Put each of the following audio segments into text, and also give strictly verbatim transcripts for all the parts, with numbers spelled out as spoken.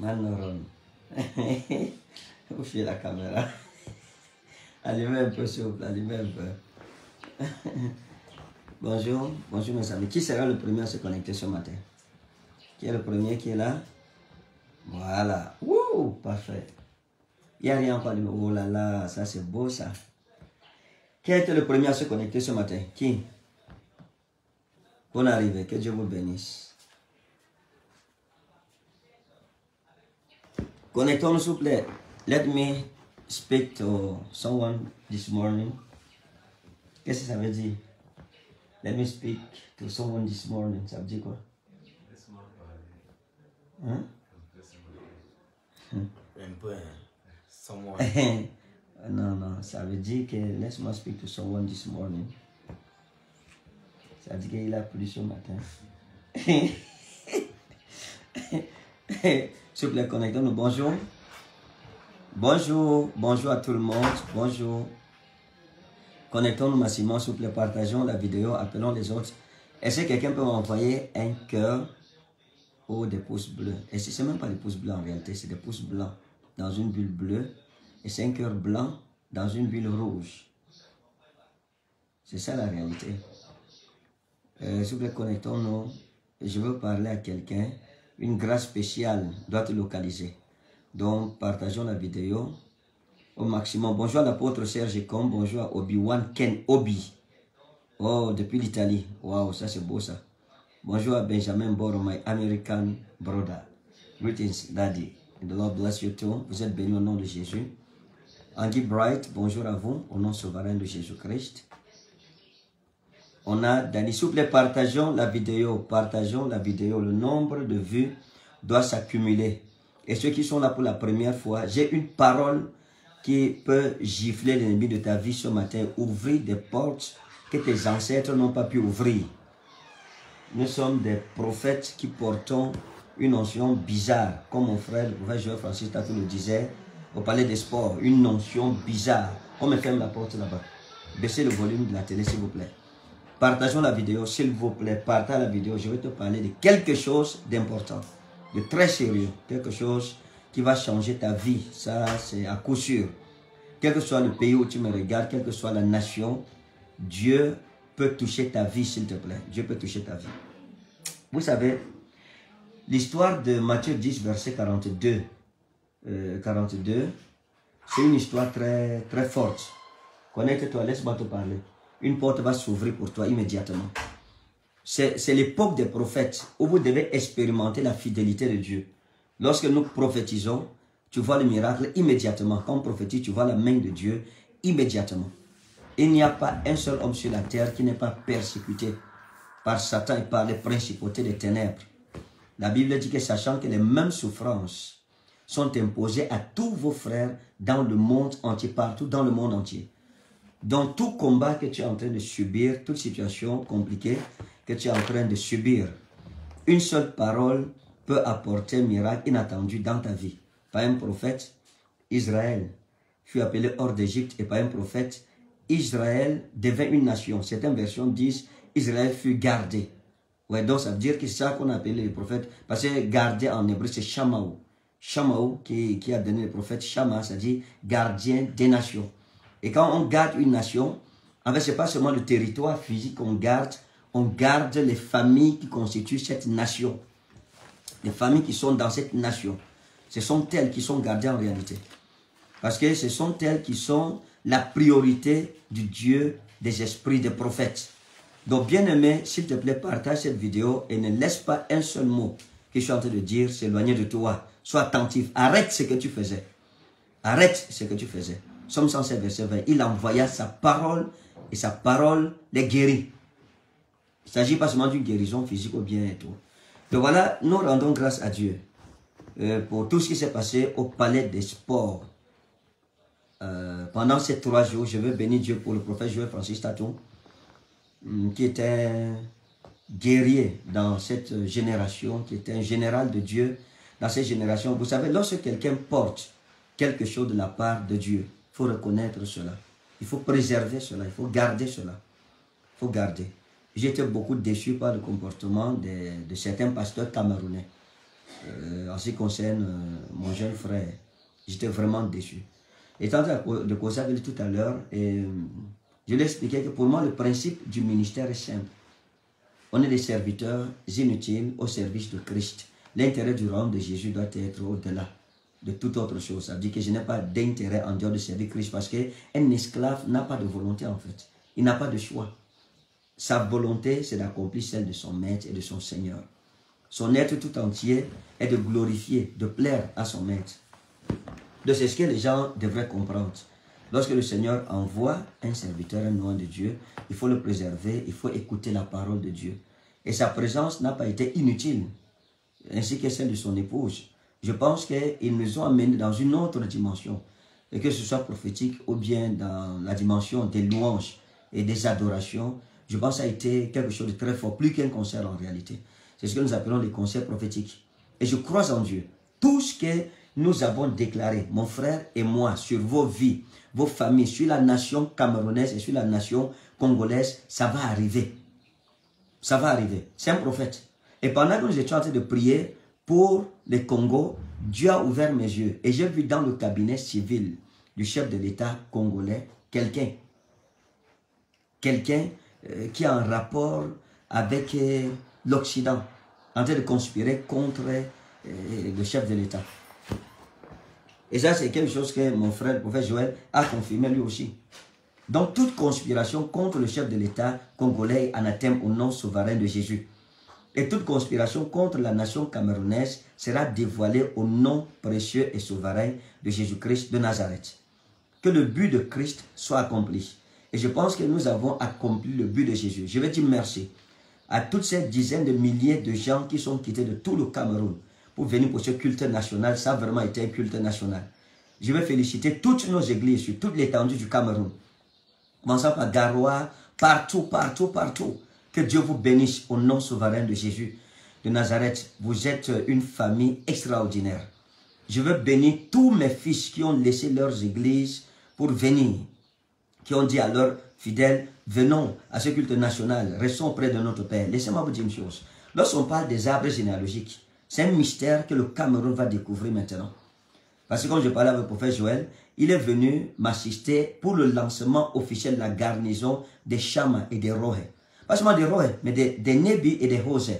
Malneurone. Vous faites la caméra. Allumez un peu, s'il vous plaît, allumez un peu. Bonjour, bonjour mes amis. Qui sera le premier à se connecter ce matin? Qui est le premier qui est là? Voilà. Wouh, parfait. Il n'y a rien encore de... Oh là là, ça c'est beau ça. Qui a été le premier à se connecter ce matin? Qui? Bonne arrivée, que Dieu vous bénisse. Connectons-nous s'il vous plaît. Let me speak to someone this morning. Qu'est-ce que ça veut dire? Let me speak to someone this morning. Ça veut dire quoi? Hein? Un peu, someone. Non, non, ça veut dire que laisse-moi speak to someone this morning. Ça veut dire qu'il a plu ce matin. S'il vous plaît, connectons-nous. Bonjour. Bonjour. Bonjour à tout le monde. Bonjour. Connectons-nous massivement, s'il vous plaît. Partageons la vidéo. Appelons les autres. Est-ce que quelqu'un peut m'envoyer un cœur ou des pouces bleus? Et ce n'est même pas des pouces bleus en réalité. C'est des pouces blancs dans une bulle bleue. Et c'est un cœur blanc dans une bulle rouge. C'est ça la réalité. Euh, S'il vous plaît, connectons-nous. Je veux parler à quelqu'un. Une grâce spéciale doit te localiser. Donc, partageons la vidéo au maximum. Bonjour à l'apôtre Serge Com. Bonjour à Obi-Wan Ken Obi. Oh, depuis l'Italie. Waouh, ça c'est beau ça. Bonjour à Benjamin Boro, my American brother. Greetings, Daddy. And the Lord bless you too. Vous êtes bénis au nom de Jésus. Angie Bright, bonjour à vous, au nom souverain de Jésus-Christ. On a Dani, s'il vous plaît, partageons la vidéo, partageons la vidéo. Le nombre de vues doit s'accumuler. Et ceux qui sont là pour la première fois, j'ai une parole qui peut gifler l'ennemi de ta vie ce matin. Ouvrir des portes que tes ancêtres n'ont pas pu ouvrir. Nous sommes des prophètes qui portons une notion bizarre. Comme mon frère, le prophète Joël Francis Tatou le disait au palais des sports. Une notion bizarre. On me ferme la porte là-bas. Baissez le volume de la télé s'il vous plaît. Partageons la vidéo, s'il vous plaît, partage la vidéo. Je vais te parler de quelque chose d'important, de très sérieux, quelque chose qui va changer ta vie. Ça, c'est à coup sûr. Quel que soit le pays où tu me regardes, quelle que soit la nation, Dieu peut toucher ta vie, s'il te plaît. Dieu peut toucher ta vie. Vous savez, l'histoire de Matthieu dix, verset quarante-deux, euh, quarante-deux, c'est une histoire très, très forte. Connecte-toi, laisse-moi te parler. Une porte va s'ouvrir pour toi immédiatement. C'est l'époque des prophètes où vous devez expérimenter la fidélité de Dieu. Lorsque nous prophétisons, tu vois le miracle immédiatement. Quand on prophétise, tu vois la main de Dieu immédiatement. Il n'y a pas un seul homme sur la terre qui n'est pas persécuté par Satan et par les principautés des ténèbres. La Bible dit que sachant que les mêmes souffrances sont imposées à tous vos frères dans le monde entier, partout dans le monde entier. Dans tout combat que tu es en train de subir, toute situation compliquée que tu es en train de subir, une seule parole peut apporter un miracle inattendu dans ta vie. Par un prophète, Israël fut appelé hors d'Égypte et par un prophète, Israël devint une nation. Certaines versions disent Israël fut gardé. Ouais, donc ça veut dire que c'est ça qu'on appelle les prophètes. Parce que garder en hébreu, c'est Shamaou. Shamaou qui, qui a donné le prophète Shama, ça dit gardien des nations. Et quand on garde une nation, en fait, ce n'est pas seulement le territoire physique qu'on garde, on garde les familles qui constituent cette nation. Les familles qui sont dans cette nation. Ce sont elles qui sont gardées en réalité. Parce que ce sont elles qui sont la priorité du Dieu des esprits des prophètes. Donc, bien aimé, s'il te plaît, partage cette vidéo et ne laisse pas un seul mot que je suis en train de dire s'éloigner de toi. Sois attentif. Arrête ce que tu faisais. Arrête ce que tu faisais. Somme cent sept, verset vingt. Il envoya sa parole et sa parole les guérit. Il ne s'agit pas seulement d'une guérison physique ou bien et tout. Donc voilà, nous rendons grâce à Dieu euh, pour tout ce qui s'est passé au palais des sports. Euh, pendant ces trois jours, je veux bénir Dieu pour le prophète Joël Francis Tatou, qui était un guerrier dans cette génération, qui était un général de Dieu dans cette génération. Vous savez, lorsque quelqu'un porte quelque chose de la part de Dieu, il faut reconnaître cela. Il faut préserver cela. Il faut garder cela. Il faut garder. J'étais beaucoup déçu par le comportement de, de certains pasteurs camerounais. euh, en ce qui concerne euh, mon jeune frère. J'étais vraiment déçu. Étant en train de causer avec lui tout à l'heure, et je lui ai expliqué que pour moi, le principe du ministère est simple. On est des serviteurs inutiles au service de Christ. L'intérêt du royaume de Jésus doit être au-delà de toute autre chose. Ça veut dire que je n'ai pas d'intérêt en dehors de servir Christ parce qu'un esclave n'a pas de volonté en fait. Il n'a pas de choix. Sa volonté, c'est d'accomplir celle de son maître et de son Seigneur. Son être tout entier est de glorifier, de plaire à son maître. Donc c'est ce que les gens devraient comprendre. Lorsque le Seigneur envoie un serviteur, un oint de Dieu, il faut le préserver, il faut écouter la parole de Dieu. Et sa présence n'a pas été inutile, ainsi que celle de son épouse. Je pense qu'ils nous ont amenés dans une autre dimension, et que ce soit prophétique ou bien dans la dimension des louanges et des adorations. Je pense que ça a été quelque chose de très fort, plus qu'un concert en réalité. C'est ce que nous appelons les concerts prophétiques. Et je crois en Dieu. Tout ce que nous avons déclaré, mon frère et moi, sur vos vies, vos familles, sur la nation camerounaise et sur la nation congolaise, ça va arriver. Ça va arriver. C'est un prophète. Et pendant que nous étions en train de prier pour le Congo, Dieu a ouvert mes yeux. Et j'ai vu dans le cabinet civil du chef de l'État congolais, quelqu'un. Quelqu'un euh, qui a un rapport avec euh, l'Occident, en train de conspirer contre euh, le chef de l'État. Et ça, c'est quelque chose que mon frère, le prophète Joël, a confirmé lui aussi. Donc, toute conspiration contre le chef de l'État congolais est anathème au nom souverain de Jésus. Et toute conspiration contre la nation camerounaise sera dévoilée au nom précieux et souverain de Jésus-Christ de Nazareth. Que le but de Christ soit accompli. Et je pense que nous avons accompli le but de Jésus. Je vais dire merci à toutes ces dizaines de milliers de gens qui sont quittés de tout le Cameroun pour venir pour ce culte national. Ça a vraiment été un culte national. Je vais féliciter toutes nos églises sur toute l'étendue du Cameroun. Commençant par Garoua, partout, partout, partout. Que Dieu vous bénisse au nom souverain de Jésus de Nazareth. Vous êtes une famille extraordinaire. Je veux bénir tous mes fils qui ont laissé leurs églises pour venir. Qui ont dit à leurs fidèles, venons à ce culte national, restons près de notre Père. Laissez-moi vous dire une chose. Lorsqu'on parle des arbres généalogiques, c'est un mystère que le Cameroun va découvrir maintenant. Parce que quand je parlais avec le prophète Joël, il est venu m'assister pour le lancement officiel de la garnison des Chama et des Rohe. Pas seulement des Rohe, mais des, des Nebi et des Hosé.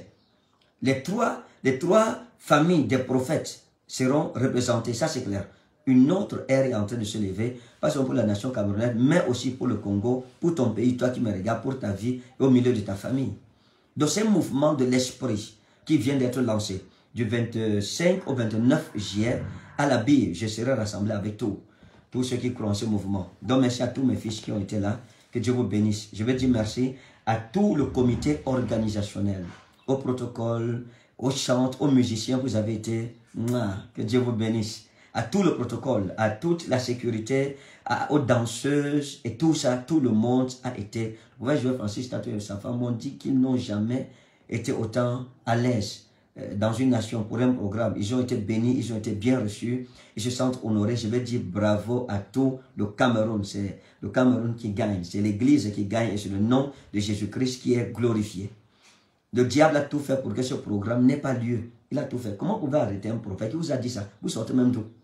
Les trois, les trois familles des prophètes seront représentées, ça c'est clair. Une autre ère est en train de se lever, pas seulement pour la nation camerounaise, mais aussi pour le Congo, pour ton pays, toi qui me regardes, pour ta vie et au milieu de ta famille. Donc c'est un mouvement de l'esprit qui vient d'être lancé. Du vingt-cinq au vingt-neuf juillet, à la bille, je serai rassemblé avec tous, tous ceux qui croient en ce mouvement. Donc merci à tous mes fils qui ont été là, que Dieu vous bénisse. Je veux dire merci à tout le comité organisationnel, au protocole, aux chantes, aux musiciens, vous avez été, que Dieu vous bénisse. À tout le protocole, à toute la sécurité, à, aux danseuses et tout ça, tout le monde a été. Vous voyez, Joël Francis Tato et sa femme m'ont dit qu'ils n'ont jamais été autant à l'aise euh, dans une nation pour un programme. Ils ont été bénis, ils ont été bien reçus, ils se sentent honorés. Je vais dire bravo à tout le Cameroun. C'est le Cameroun qui gagne, c'est l'église qui gagne et c'est le nom de Jésus-Christ qui est glorifié. Le diable a tout fait pour que ce programme n'ait pas lieu. Il a tout fait. Comment vous pouvez arrêter un prophète qui vous a dit ça? Vous sortez même d'où?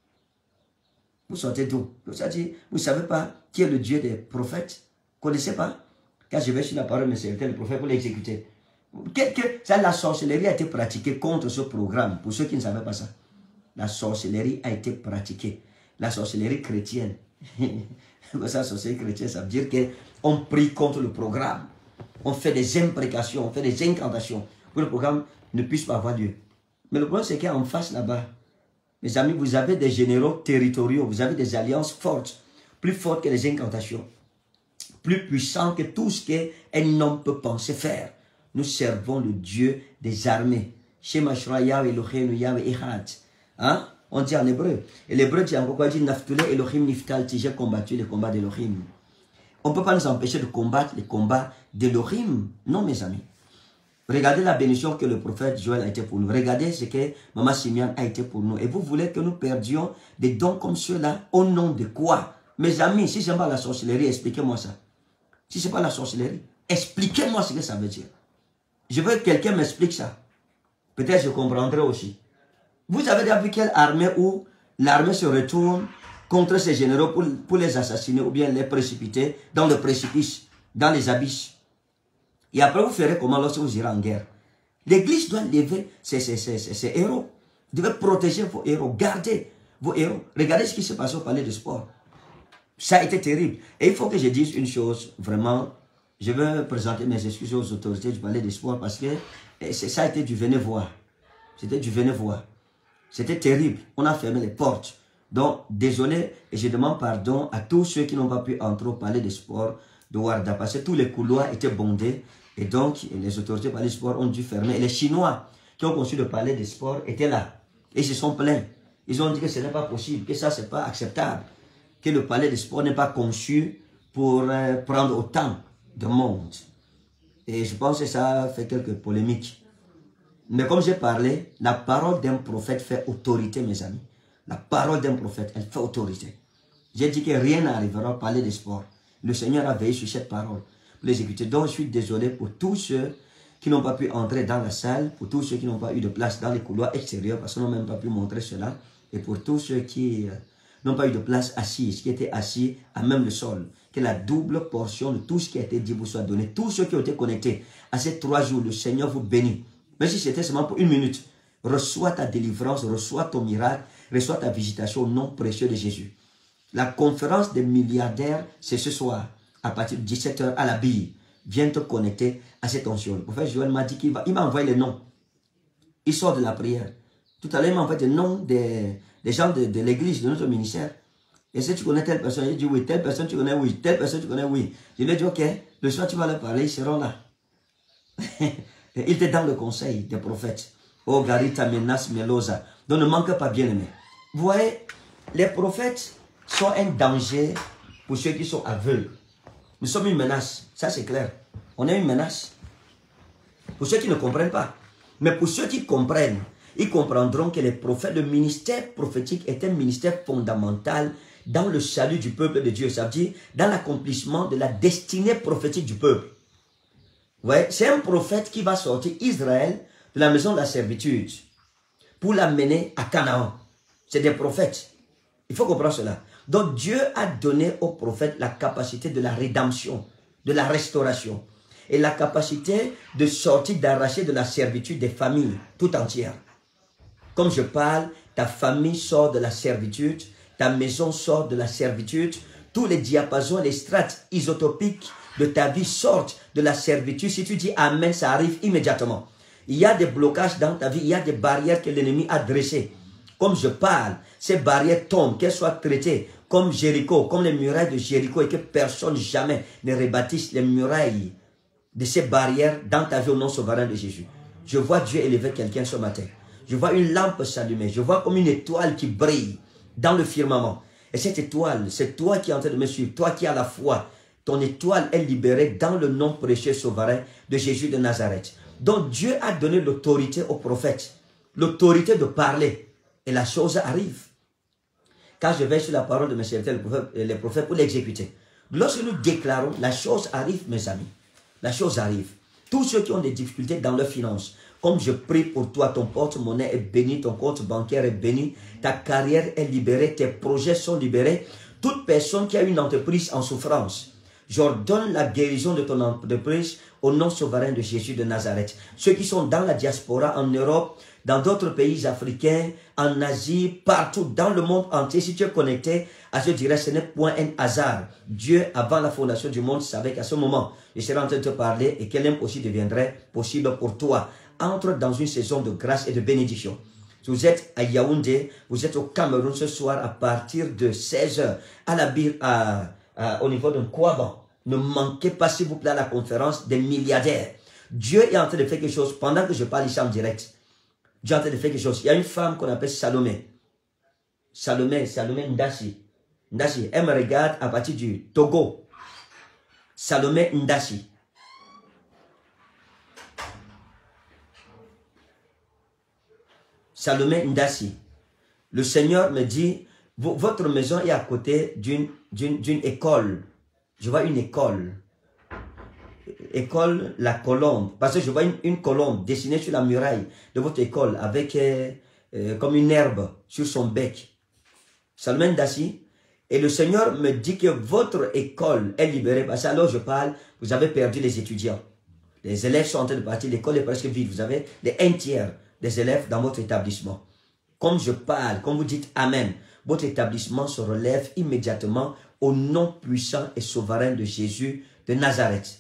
Vous sortez d'où? Vous ne savez pas qui est le Dieu des prophètes? Vous ne connaissez pas? Quand je vais sur la parole de mes serviteurs, le prophète pour l'exécuter. La sorcellerie a été pratiquée contre ce programme, pour ceux qui ne savaient pas ça. La sorcellerie a été pratiquée. La sorcellerie chrétienne. La sorcellerie chrétienne, ça veut dire qu'on prie contre le programme. On fait des imprécations, on fait des incantations pour que le programme ne puisse pas avoir lieu. Mais le problème, c'est qu'en face là-bas, mes amis, vous avez des généraux territoriaux, vous avez des alliances fortes, plus fortes que les incantations, plus puissantes que tout ce qu'un homme peut penser faire. Nous servons le Dieu des armées. Shema Shraya Elohim Yahweh Echad. Hein? On dit en hébreu. Et l'hébreu dit encore quoi? Il dit Naftule Elohim Niftalti. J'ai combattu les combats d'Elohim. On ne peut pas nous empêcher de combattre les combats d'Elohim. Non, mes amis. Regardez la bénédiction que le prophète Joël a été pour nous. Regardez ce que Maman Simeon a été pour nous. Et vous voulez que nous perdions des dons comme ceux-là au nom de quoi? Mes amis, si ce n'est pas la sorcellerie, expliquez-moi ça. Si ce n'est pas la sorcellerie, expliquez-moi ce que ça veut dire. Je veux que quelqu'un m'explique ça. Peut-être je comprendrai aussi. Vous avez déjà vu quelle armée où l'armée se retourne contre ces généraux pour, pour les assassiner ou bien les précipiter dans le précipice, dans les abysses. Et après, vous ferez comment lorsque vous irez en guerre? L'Église doit lever ses, ses, ses, ses, ses héros. Vous devez protéger vos héros, garder vos héros. Regardez ce qui se passe au palais de sport. Ça a été terrible. Et il faut que je dise une chose, vraiment, je veux présenter mes excuses aux autorités du palais de sport parce que ça a été du venez voir. C'était du venez voir. C'était terrible. On a fermé les portes. Donc, désolé, et je demande pardon à tous ceux qui n'ont pas pu entrer au palais de sport de Ouarda, parce que tous les couloirs étaient bondés, et donc les autorités du palais de sport ont dû fermer. Et les Chinois qui ont conçu le palais de sport étaient là, et ils se sont plaints. Ils ont dit que ce n'est pas possible, que ça, ce n'est pas acceptable, que le palais de sport n'est pas conçu pour euh, prendre autant de monde. Et je pense que ça a fait quelques polémiques. Mais comme j'ai parlé, la parole d'un prophète fait autorité, mes amis. La parole d'un prophète, elle fait autorité. J'ai dit que rien n'arrivera au palais des sports. Le Seigneur a veillé sur cette parole pour l'exécuter. Donc je suis désolé pour tous ceux qui n'ont pas pu entrer dans la salle, pour tous ceux qui n'ont pas eu de place dans les couloirs extérieurs, parce qu'ils n'ont même pas pu montrer cela, et pour tous ceux qui euh, n'ont pas eu de place assise, qui étaient assis à même le sol. Que la double portion de tout ce qui a été dit vous soit donné. Tous ceux qui ont été connectés à ces trois jours, le Seigneur vous bénit. Même si c'était seulement pour une minute, reçois ta délivrance, reçois ton miracle, reçois ta visitation au nom précieux de Jésus. La conférence des milliardaires, c'est ce soir, à partir de dix-sept heures à la bille. Viens te connecter à cette onction. Le prophète Joël m'a dit qu'il va, il m'a envoyé les noms. Il sort de la prière. Tout à l'heure, il m'a envoyé les noms des, des gens de, de l'église, de notre ministère. Et si tu connais telle personne, il dit oui, telle personne tu connais oui, telle personne tu connais oui. Je lui ai dit ok, le soir tu vas leur parler, ils seront là. Il était dans le conseil des prophètes. Oh, Garita Menas Melosa. Donc ne manque pas, bien aimé. Vous voyez, les prophètes sont un danger pour ceux qui sont aveugles. Nous sommes une menace, ça c'est clair. On est une menace. Pour ceux qui ne comprennent pas. Mais pour ceux qui comprennent, ils comprendront que les prophètes, le ministère prophétique est un ministère fondamental dans le salut du peuple de Dieu. Ça veut dire dans l'accomplissement de la destinée prophétique du peuple. Ouais, c'est un prophète qui va sortir Israël de la maison de la servitude pour l'amener à Canaan. C'est des prophètes. Il faut comprendre cela. Donc Dieu a donné aux prophètes la capacité de la rédemption, de la restauration et la capacité de sortir, d'arracher de la servitude des familles tout entières. Comme je parle, ta famille sort de la servitude, ta maison sort de la servitude, tous les diapasons, les strates isotopiques de ta vie sortent de la servitude. Si tu dis Amen, ça arrive immédiatement. Il y a des blocages dans ta vie, il y a des barrières que l'ennemi a dressées. Comme je parle, ces barrières tombent, qu'elles soient traitées comme Jéricho, comme les murailles de Jéricho, et que personne jamais ne rebâtisse les murailles de ces barrières dans ta vie au nom souverain de Jésus. Je vois Dieu élever quelqu'un ce matin. Je vois une lampe s'allumer. Je vois comme une étoile qui brille dans le firmament. Et cette étoile, c'est toi qui es en train de me suivre, toi qui as la foi. Ton étoile est libérée dans le nom précieux souverain de Jésus de Nazareth. Donc Dieu a donné l'autorité aux prophètes, l'autorité de parler. Et la chose arrive. Quand je vais sur la parole de mes serviteurs, les prophètes, pour l'exécuter. Lorsque nous déclarons, la chose arrive, mes amis. La chose arrive. Tous ceux qui ont des difficultés dans leurs finances, comme je prie pour toi, ton porte-monnaie est béni, ton compte bancaire est béni, ta carrière est libérée, tes projets sont libérés. Toute personne qui a une entreprise en souffrance, j'ordonne la guérison de ton entreprise au nom souverain de Jésus de Nazareth. Ceux qui sont dans la diaspora en Europe, dans d'autres pays africains, en Asie, partout dans le monde entier, si tu es connecté à ce direct, ce n'est point un hasard. Dieu, avant la fondation du monde, savait qu'à ce moment, je serai en train de te parler et qu'elle aussi deviendrait possible pour toi. Entre dans une saison de grâce et de bénédiction. Si vous êtes à Yaoundé, vous êtes au Cameroun ce soir à partir de seize heures à la à, à, au niveau de Kouaban. Ne manquez pas, s'il vous plaît, à la conférence des milliardaires. Dieu est en train de faire quelque chose pendant que je parle ici en direct. Dieu est en train de faire quelque chose. Il y a une femme qu'on appelle Salomé. Salomé, Salomé Ndassi. Ndassi, elle me regarde à partir du Togo. Salomé Ndassi. Salomé Ndassi. Le Seigneur me dit, votre maison est à côté d'une d'une école. Je vois une école. École La Colombe. Parce que je vois une, une colombe dessinée sur la muraille de votre école avec euh, euh, comme une herbe sur son bec. Salomon Dassi. Et le Seigneur me dit que votre école est libérée. Parce que alors je parle, vous avez perdu les étudiants. Les élèves sont en train de partir, l'école est presque vide. Vous avez les un tiers des élèves dans votre établissement. Comme je parle, comme vous dites Amen, votre établissement se relève immédiatement au nom puissant et souverain de Jésus de Nazareth.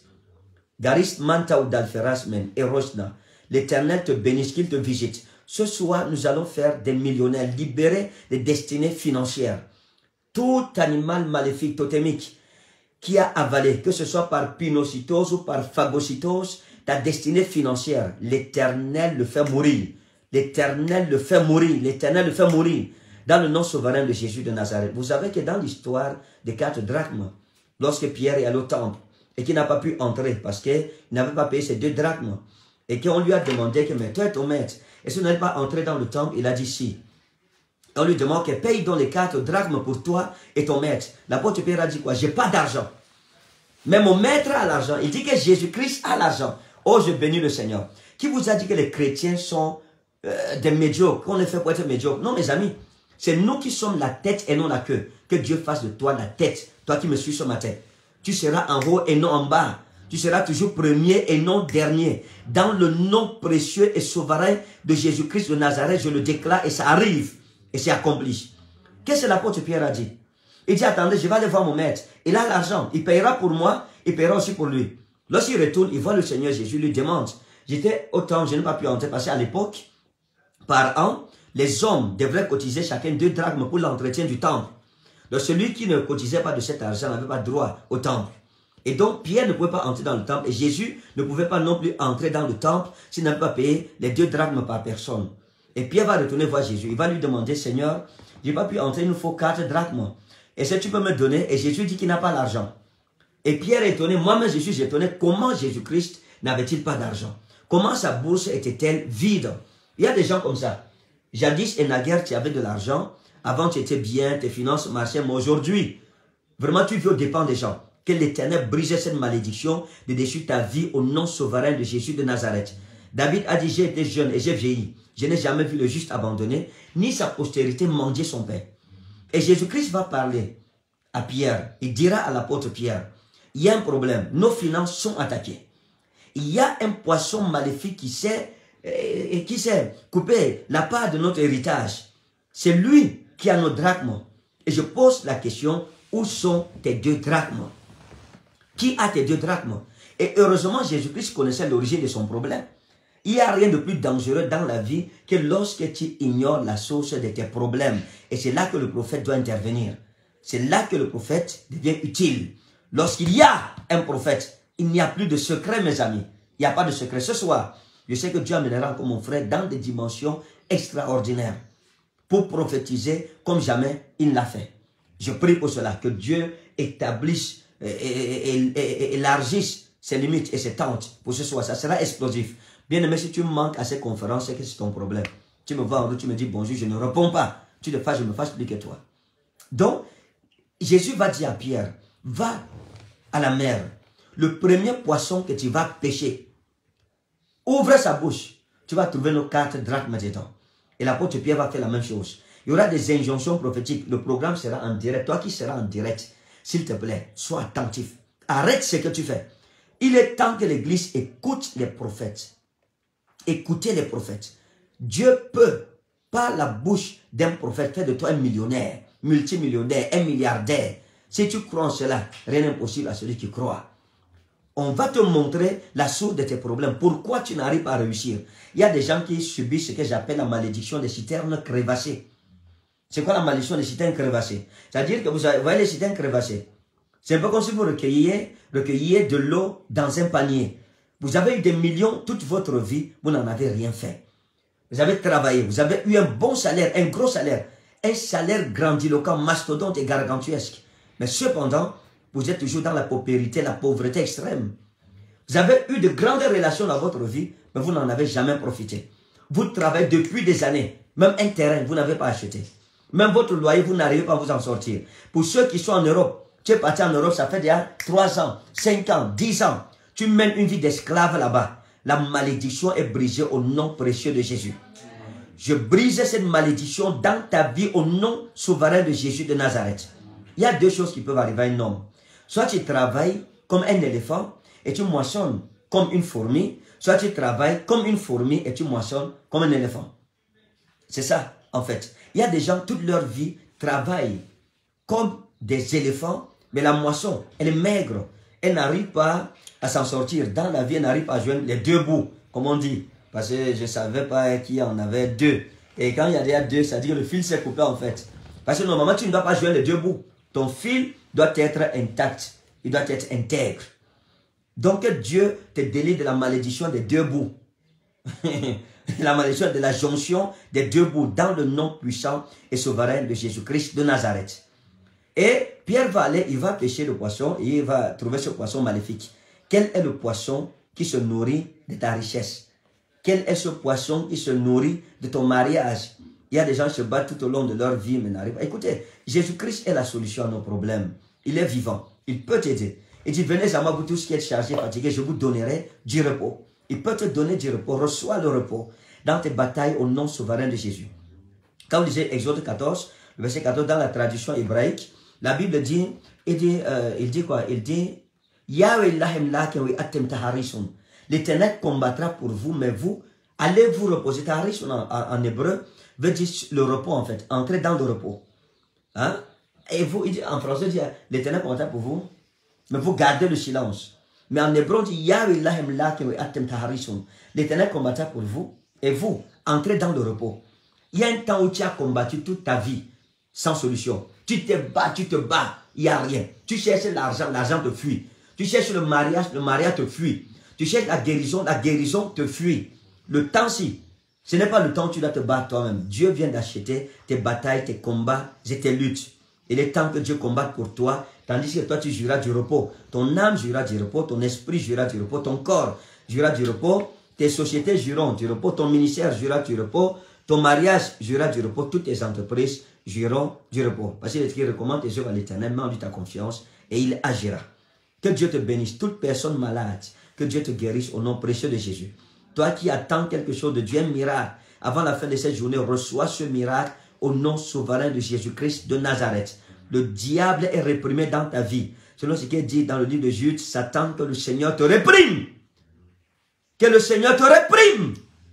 Garis Manta ou Dalferasmen et Rosna, l'Éternel te bénisse, qu'il te visite. Ce soir, nous allons faire des millionnaires, libérer des destinées financières. Tout animal maléfique, totémique, qui a avalé, que ce soit par pinocytose ou par phagocytose, ta destinée financière, l'Éternel le fait mourir. L'Éternel le fait mourir. L'Éternel le fait mourir. Dans le nom souverain de Jésus de Nazareth. Vous savez que dans l'histoire des quatre drachmes, lorsque Pierre est allé au temple, et qu'il n'a pas pu entrer parce qu'il n'avait pas payé ses deux drachmes, et qu'on lui a demandé que, mais toi, ton maître, est-ce que vous n'allez pas entrer dans le temple? Il a dit si. On lui demande que paye donc les quatre drachmes pour toi et ton maître. L'apôtre Pierre a dit quoi? J'ai pas d'argent. Mais mon maître a l'argent. Il dit que Jésus-Christ a l'argent. Oh, je bénis le Seigneur. Qui vous a dit que les chrétiens sont euh, des médiocres, qu'on est fait pour être médiocres? Non, mes amis. C'est nous qui sommes la tête et non la queue. Que Dieu fasse de toi la tête. Toi qui me suis ce matin. Tu seras en haut et non en bas. Tu seras toujours premier et non dernier. Dans le nom précieux et souverain de Jésus-Christ de Nazareth, je le déclare et ça arrive. Et c'est accompli. Qu'est-ce que l'apôtre Pierre a dit? Il dit, attendez, je vais aller voir mon maître. Il a l'argent. Il payera pour moi. Il payera aussi pour lui. Lorsqu'il retourne, il voit le Seigneur Jésus, lui demande. J'étais au temple, je n'ai pas pu entrer parce qu'à l'époque, par an, les hommes devraient cotiser chacun deux drachmes pour l'entretien du temple. Donc celui qui ne cotisait pas de cet argent n'avait pas droit au temple. Et donc Pierre ne pouvait pas entrer dans le temple. Et Jésus ne pouvait pas non plus entrer dans le temple s'il n'avait pas payé les deux drachmes par personne. Et Pierre va retourner voir Jésus. Il va lui demander, Seigneur, je n'ai pas pu entrer, il nous faut quatre drachmes. Est-ce que tu peux me donner? Et Jésus dit qu'il n'a pas l'argent. Et Pierre est étonné, moi-même je suis étonné, comment Jésus-Christ n'avait-il pas d'argent? Comment sa bourse était-elle vide? Il y a des gens comme ça. Jadis et naguère, tu avais de l'argent. Avant, tu étais bien, tes finances marchaient. Mais aujourd'hui, vraiment, tu vis aux dépens des gens. Que l'Éternel brise cette malédiction de dessus ta vie au nom souverain de Jésus de Nazareth. David a dit, j'ai été jeune et j'ai vieilli. Je n'ai jamais vu le juste abandonné, ni sa postérité mendier son pain. Et Jésus-Christ va parler à Pierre. Il dira à l'apôtre Pierre, il y a un problème. Nos finances sont attaquées. Il y a un poisson maléfique qui s'est euh, qui s'est coupé la part de notre héritage. C'est lui qui a nos drachmes. Et je pose la question, où sont tes deux drachmes? Qui a tes deux drachmes? Et heureusement, Jésus-Christ connaissait l'origine de son problème. Il n'y a rien de plus dangereux dans la vie que lorsque tu ignores la source de tes problèmes. Et c'est là que le prophète doit intervenir. C'est là que le prophète devient utile. Lorsqu'il y a un prophète, il n'y a plus de secret, mes amis. Il n'y a pas de secret. Ce soir, je sais que Dieu amènera encore mon frère dans des dimensions extraordinaires pour prophétiser comme jamais il l'a fait. Je prie pour cela, que Dieu établisse et, et, et, et élargisse ses limites et ses tentes pour ce soir. Ça sera explosif. Bien aimé, si tu manques à ces conférences, c'est que c'est ton problème. Tu me vois en route, tu me dis bonjour, je ne réponds pas. Tu le fasses, je me fasse plus que toi. Donc, Jésus va dire à Pierre, va à la mer. Le premier poisson que tu vas pêcher, ouvre sa bouche. Tu vas trouver nos quatre drachmes dedans. Et l'apôtre Pierre va faire la même chose. Il y aura des injonctions prophétiques. Le programme sera en direct. Toi qui seras en direct, s'il te plaît, sois attentif. Arrête ce que tu fais. Il est temps que l'Église écoute les prophètes. Écoutez les prophètes. Dieu peut, par la bouche d'un prophète, faire de toi un millionnaire, multimillionnaire, un milliardaire. Si tu crois en cela, rien n'est impossible à celui qui croit. On va te montrer la source de tes problèmes. Pourquoi tu n'arrives pas à réussir? Il y a des gens qui subissent ce que j'appelle la malédiction des citernes crevassées. C'est quoi la malédiction des citernes crevassées? C'est-à-dire que vous voyez les citernes crevassées. C'est un peu comme si vous recueilliez, recueilliez de l'eau dans un panier. Vous avez eu des millions toute votre vie, vous n'en avez rien fait. Vous avez travaillé, vous avez eu un bon salaire, un gros salaire. Un salaire grandiloquent, mastodonte et gargantuesque. Mais cependant, vous êtes toujours dans la paupérité, la pauvreté extrême. Vous avez eu de grandes relations dans votre vie, mais vous n'en avez jamais profité. Vous travaillez depuis des années. Même un terrain, vous n'avez pas acheté. Même votre loyer, vous n'arrivez pas à vous en sortir. Pour ceux qui sont en Europe, tu es parti en Europe, ça fait déjà trois ans, cinq ans, dix ans. Tu mènes une vie d'esclave là-bas. La malédiction est brisée au nom précieux de Jésus. je brise cette malédiction dans ta vie au nom souverain de Jésus de Nazareth. Il y a deux choses qui peuvent arriver à un homme. Soit tu travailles comme un éléphant et tu moissonnes comme une fourmi, soit tu travailles comme une fourmi et tu moissonnes comme un éléphant. C'est ça, en fait. Il y a des gens, toute leur vie, travaillent comme des éléphants, mais la moisson, elle est maigre. Elle n'arrive pas à s'en sortir. Dans la vie, elle n'arrive pas à joindre les deux bouts, comme on dit. Parce que je ne savais pas qu'il y en avait deux. Et quand il y a déjà deux, ça veut dire que le fil s'est coupé, en fait. Parce que normalement, tu ne dois pas joindre les deux bouts. Ton fil doit être intact. Il doit être intègre. Donc, Dieu te délie de la malédiction des deux bouts. La malédiction de la jonction des deux bouts dans le nom puissant et souverain de Jésus-Christ de Nazareth. Et Pierre va aller, il va pêcher le poisson et il va trouver ce poisson maléfique. Quel est le poisson qui se nourrit de ta richesse? Quel est ce poisson qui se nourrit de ton mariage? Il y a des gens qui se battent tout au long de leur vie, mais n'arrivent pas. Écoutez, Jésus-Christ est la solution à nos problèmes. Il est vivant. Il peut t'aider. Il dit, venez à moi, vous tous qui êtes chargés, fatigués, je vous donnerai du repos. Il peut te donner du repos. Reçois le repos dans tes batailles au nom souverain de Jésus. Quand vous lisez Exode quatorze, le verset quatorze, dans la tradition hébraïque, la Bible dit, il dit, euh, il dit quoi? Il dit, l'Éternel combattra pour vous, mais vous, allez vous reposer. Taharisun en, en, en hébreu veut dire le repos en fait, entrer dans le repos. Hein? Et vous, il dit, en français, il dit, l'Éternel combattra pour vous, mais vous gardez le silence. Mais en hébreu, il dit, l'Éternel combattra pour vous, et vous, entrez dans le repos. Il y a un temps où tu as combattu toute ta vie sans solution. Tu te bats, tu te bats, il n'y a rien. Tu cherches l'argent, l'argent te fuit. Tu cherches le mariage, le mariage te fuit. Tu cherches la guérison, la guérison te fuit. Le temps-ci, ce n'est pas le temps où tu dois te battre toi-même. Dieu vient d'acheter tes batailles, tes combats et tes luttes. Il est temps que Dieu combatte pour toi, tandis que toi tu jouiras du repos. Ton âme jouira du repos, ton esprit jouira du repos, ton corps jouira du repos, tes sociétés joueront du repos, ton ministère jouira du repos, ton mariage jouira du repos, toutes tes entreprises jouiront du repos. Parce qu'il est écrit, recommande tes œuvres à l'Éternel, mets en lui ta confiance et il agira. Que Dieu te bénisse, toute personne malade, que Dieu te guérisse au nom précieux de Jésus. Toi qui attends quelque chose de Dieu, un miracle, avant la fin de cette journée, reçois ce miracle au nom souverain de Jésus-Christ de Nazareth. Le diable est réprimé dans ta vie. Selon ce qui est dit dans le livre de Jude, Satan, que le Seigneur te réprime. Que le Seigneur te réprime.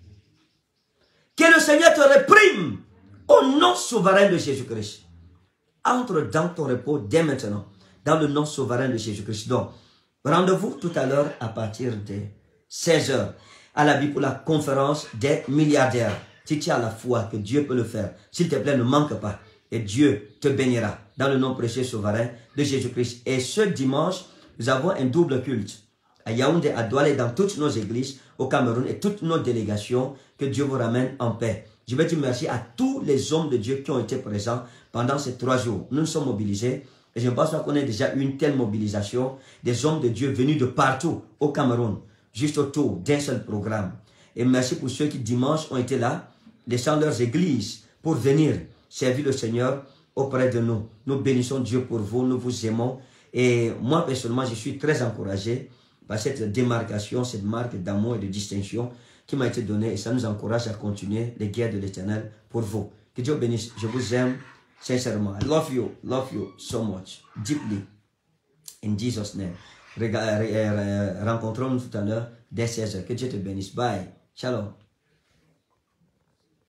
Que le Seigneur te réprime. Au nom souverain de Jésus-Christ. Entre dans ton repos dès maintenant. Dans le nom souverain de Jésus-Christ. Donc, rendez-vous tout à l'heure à partir de seize heures. À la vie pour la conférence des milliardaires. Si tu as la foi que Dieu peut le faire, s'il te plaît, ne manque pas. Et Dieu te bénira dans le nom précieux souverain de Jésus-Christ. Et ce dimanche, nous avons un double culte. À Yaoundé, à Douala et dans toutes nos églises au Cameroun et toutes nos délégations. Que Dieu vous ramène en paix. Je veux dire merci à tous les hommes de Dieu qui ont été présents pendant ces trois jours. Nous nous sommes mobilisés. Et je pense qu'on ait déjà eu une telle mobilisation des hommes de Dieu venus de partout au Cameroun. Juste autour d'un seul programme. Et merci pour ceux qui dimanche ont été là, laissant leurs églises pour venir servir le Seigneur auprès de nous. Nous bénissons Dieu pour vous, nous vous aimons. Et moi, personnellement, je suis très encouragé par cette démarcation, cette marque d'amour et de distinction qui m'a été donnée. Et ça nous encourage à continuer les guerres de l'Éternel pour vous. Que Dieu bénisse. Je vous aime sincèrement. I love you, love you so much, deeply. In Jesus' name. Rencontrons-nous tout à l'heure dès seize heures. Que Dieu te bénisse. Bye. Shalom.